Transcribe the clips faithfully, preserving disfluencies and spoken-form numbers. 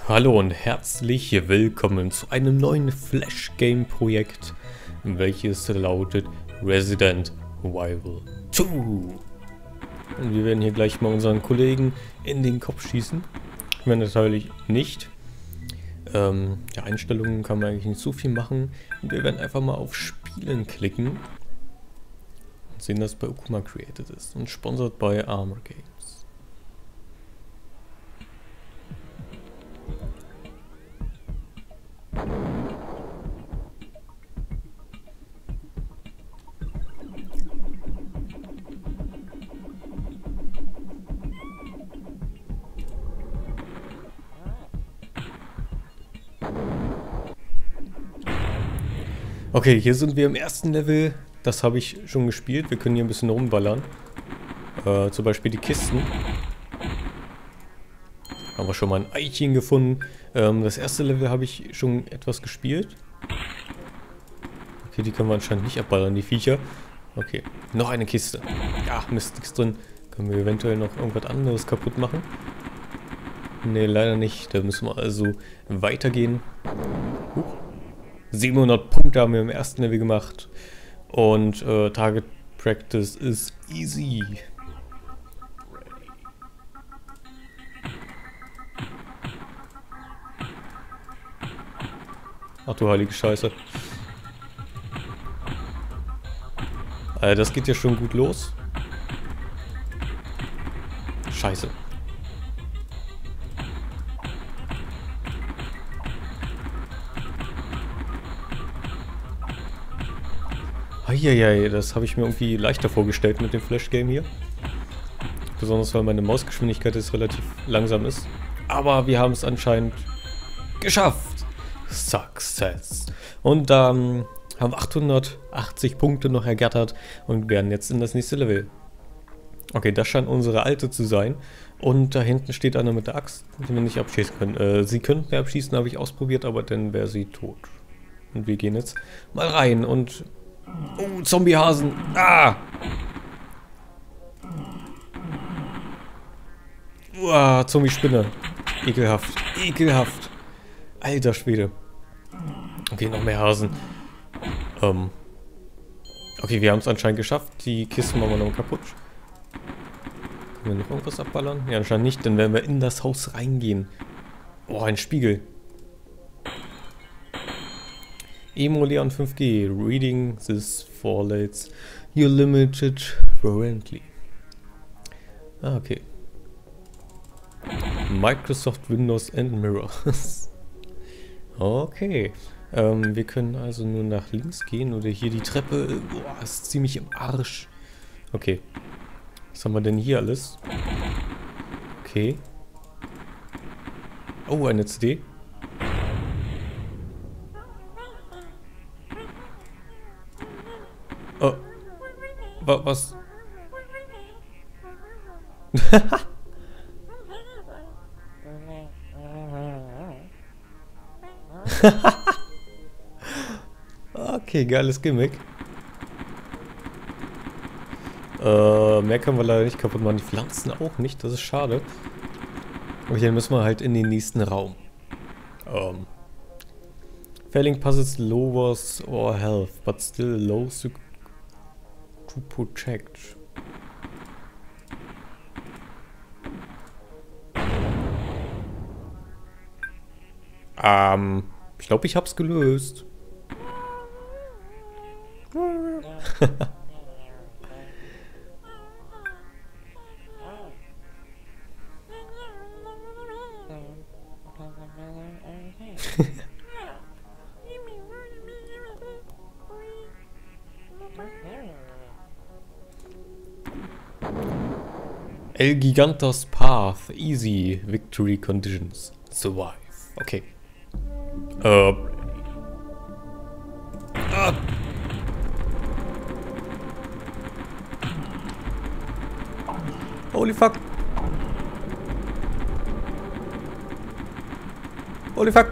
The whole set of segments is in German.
Hallo und herzlich willkommen zu einem neuen Flash-Game-Projekt, welches lautet Resident Evil zwei. Und wir werden hier gleich mal unseren Kollegen in den Kopf schießen. Ich meine natürlich nicht. Ähm, ja, Einstellungen kann man eigentlich nicht so viel machen. Und wir werden einfach mal auf Spielen klicken und sehen, dass bei Ukuma created ist und sponsert bei Armor Games. Okay, hier sind wir im ersten Level. Das habe ich schon gespielt. Wir können hier ein bisschen rumballern. Äh, zum Beispiel die Kisten. Haben wir schon mal ein Eichchen gefunden. Ähm, das erste Level habe ich schon etwas gespielt. Okay, die können wir anscheinend nicht abballern, die Viecher. Okay, noch eine Kiste. Ja, Mist, nichts drin. Können wir eventuell noch irgendwas anderes kaputt machen? Ne, leider nicht. Da müssen wir also weitergehen. Huch. siebenhundert Punkte haben wir im ersten Level gemacht. Und äh, Target Practice ist easy. Ach du heilige Scheiße. Alter, das geht ja schon gut los. Scheiße. Eieiei, das habe ich mir irgendwie leichter vorgestellt mit dem Flash-Game hier. Besonders weil meine Mausgeschwindigkeit jetzt relativ langsam ist. Aber wir haben es anscheinend geschafft. Success. Und ähm, haben achthundertachtzig Punkte noch ergattert und werden jetzt in das nächste Level. Okay, das scheint unsere alte zu sein. Und da hinten steht einer mit der Axt, die wir nicht abschießen können. Äh, sie könnten wir abschießen, habe ich ausprobiert, aber dann wäre sie tot. Und wir gehen jetzt mal rein und... Oh, Zombiehasen! Ah! Uah, Zombie-Spinne. Ekelhaft. Ekelhaft. Alter Schwede. Okay, noch mehr Hasen. Ähm. Okay, wir haben es anscheinend geschafft. Die Kisten machen wir noch kaputt. Können wir noch irgendwas abballern? Ja, anscheinend nicht. Dann werden wir in das Haus reingehen. Oh, ein Spiegel. Emulieren fünf G. Reading this violates your limited warranty. Ah, okay. Microsoft Windows and Mirrors. Okay. Ähm, wir können also nur nach links gehen oder hier die Treppe. Boah, ist ziemlich im Arsch. Okay. Was haben wir denn hier alles? Okay. Oh, eine C D. Oh. Wa was? Okay, geiles Gimmick. Äh, mehr können wir leider nicht kaputt machen. Die Pflanzen auch nicht, das ist schade. Okay, dann müssen wir halt in den nächsten Raum. Ähm. Failing puzzles lowers our health, but still allows you to protect. Ähm, ich glaube, ich hab's gelöst. El Gigantos Path, easy, victory conditions, survive. Okay. Äh. Ah. Holy fuck. Holy fuck.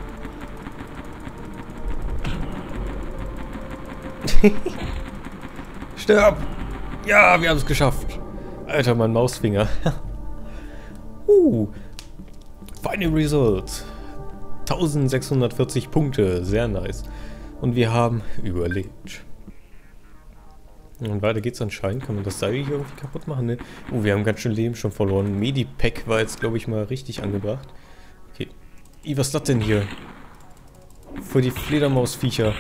Sterb. Ja, wir haben es geschafft. Alter, mein Mausfinger. uh. Final Result. eintausendsechshundertvierzig Punkte. Sehr nice. Und wir haben überlebt. Und weiter geht's anscheinend. Kann man das Seil hier irgendwie kaputt machen? Ne? Oh, wir haben ganz schön Leben schon verloren. Medipack war jetzt, glaube ich, mal richtig angebracht. Okay. Ih, was ist das denn hier? Für die Fledermausviecher.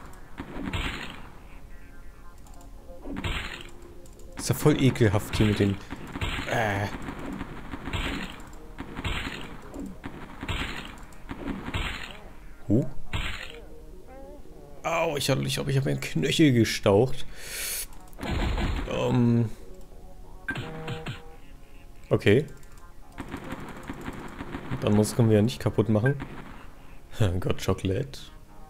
Ist ja voll ekelhaft hier mit den... Äh. Huh? Au, ich habe ich hab, ich hab meinen Knöchel gestaucht. Ähm. Okay. Dann muss können wir ja nicht kaputt machen. Got Chocolate.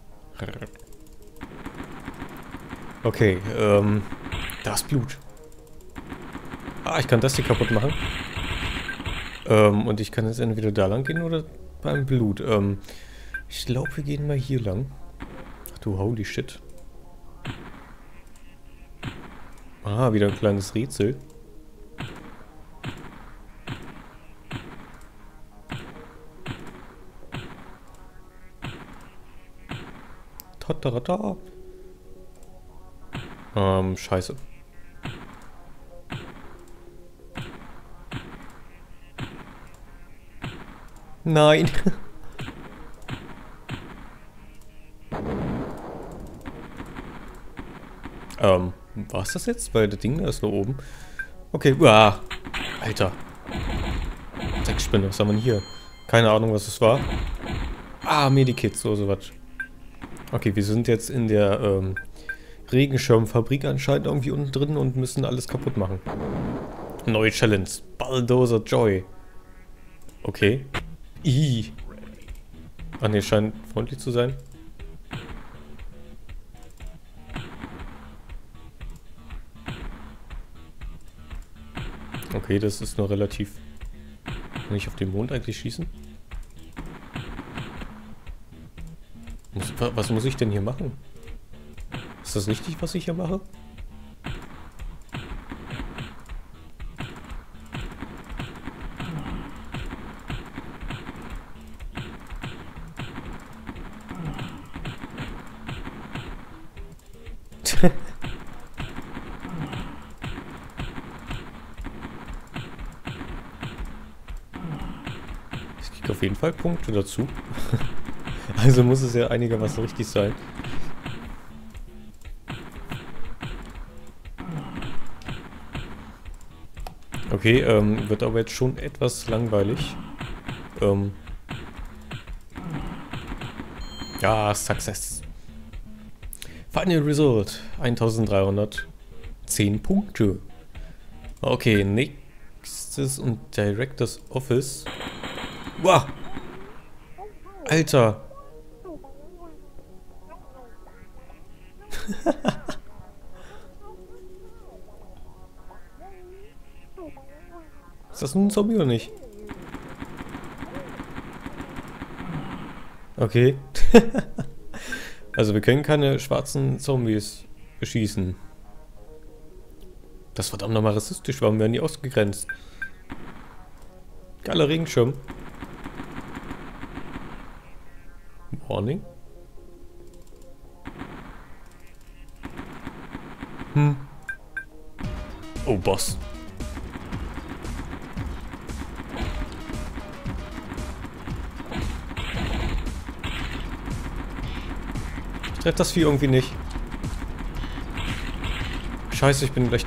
Okay, ähm. Da ist Blut. Ah, ich kann das hier kaputt machen. Ähm, und ich kann jetzt entweder da lang gehen oder beim Blut. Ähm, ich glaube, wir gehen mal hier lang. Ach du, holy shit. Ah, wieder ein kleines Rätsel. Tatarata. Ähm, scheiße. Nein. ähm, war es das jetzt? Weil das Ding da ist da oben. Okay, uah. Alter. Dreckspinne, was haben wir denn hier? Keine Ahnung, was es war. Ah, Medikits, so sowas. Okay, wir sind jetzt in der ähm, Regenschirmfabrik anscheinend irgendwie unten drin und müssen alles kaputt machen. Neue Challenge. Bulldozer Joy. Okay. Ih. Ah ne, scheint freundlich zu sein. Okay, das ist noch relativ... Kann ich auf den Mond eigentlich schießen? Muss, was muss ich denn hier machen? Ist das richtig, was ich hier mache? Ich kriege auf jeden Fall Punkte dazu. Also muss es ja einigermaßen richtig sein. Okay, ähm, wird aber jetzt schon etwas langweilig. Ähm. Ja, Success. Final Result. eintausenddreihundertzehn Punkte. Okay, nächstes und Directors Office. Wow! Alter! Ist das nun ein Zombie oder nicht? Okay. Also wir können keine schwarzen Zombies beschießen. Das verdammt nochmal rassistisch, warum werden die ausgegrenzt? Geiler Regenschirm. Warning. Hm. Oh, Boss. Ich treffe das Vieh irgendwie nicht. Scheiße, ich bin gleich...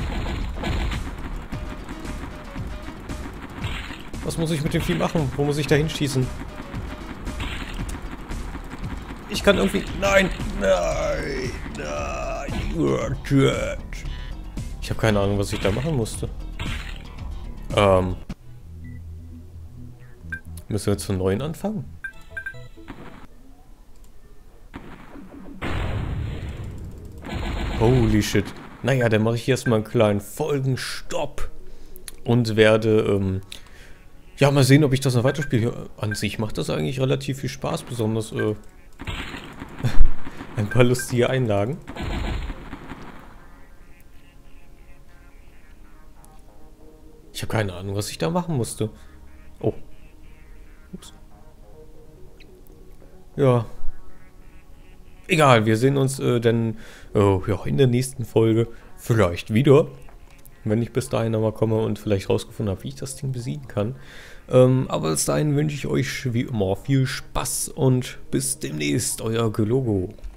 Was muss ich mit dem Vieh machen? Wo muss ich da hinschießen? Ich kann irgendwie... Nein! Nein! Nein! You're dead! Ich habe keine Ahnung, was ich da machen musste. Ähm... Müssen wir jetzt von neuem anfangen? Holy shit. Naja, dann mache ich erstmal einen kleinen Folgenstopp. Und werde, ähm... ja, mal sehen, ob ich das noch weiterspiele. An sich macht das eigentlich relativ viel Spaß, besonders, äh... ein paar lustige Einlagen. Ich habe keine Ahnung, was ich da machen musste. Oh. Ups. Ja. Egal, wir sehen uns äh, dann oh, ja, in der nächsten Folge vielleicht wieder. Wenn ich bis dahin nochmal komme und vielleicht rausgefunden habe, wie ich das Ding besiegen kann. Ähm, aber bis dahin wünsche ich euch wie immer viel Spaß und bis demnächst, euer Gelogo.